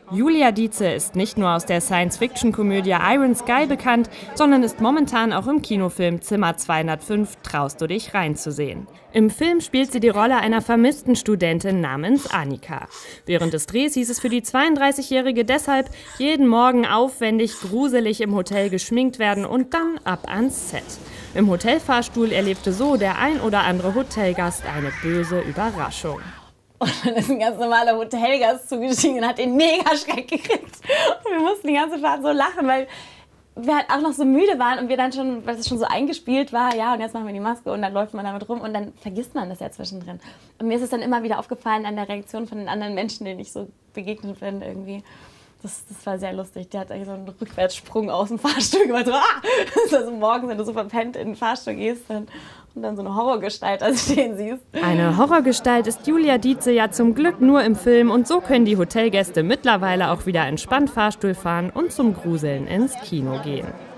Julia Dietze ist nicht nur aus der Science-Fiction-Komödie Iron Sky bekannt, sondern ist momentan auch im Kinofilm Zimmer 205 Traust du dich rein zu sehen. Im Film spielt sie die Rolle einer vermissten Studentin namens Annika. Während des Drehs hieß es für die 32-Jährige deshalb, jeden Morgen aufwendig gruselig im Hotel geschminkt werden und dann ab ans Set. Im Hotelfahrstuhl erlebte so der ein oder andere Hotelgast eine böse Überraschung. Und dann ist ein ganz normaler Hotelgast zugestiegen und hat den mega Schreck gekriegt. Und wir mussten die ganze Fahrt so lachen, weil wir halt auch noch so müde waren und wir dann schon, weil es schon so eingespielt war, ja, und jetzt machen wir die Maske und dann läuft man damit rum und dann vergisst man das ja zwischendrin. Und mir ist es dann immer wieder aufgefallen an der Reaktion von den anderen Menschen, denen ich so begegnet bin irgendwie. Das war sehr lustig. Der hat eigentlich so einen Rückwärtssprung aus dem Fahrstuhl gemacht. So, also morgens, wenn du so verpennt in den Fahrstuhl gehst und dann so eine Horrorgestalt also stehen siehst. Eine Horrorgestalt ist Julia Dietze ja zum Glück nur im Film und so können die Hotelgäste mittlerweile auch wieder entspannt Fahrstuhl fahren und zum Gruseln ins Kino gehen.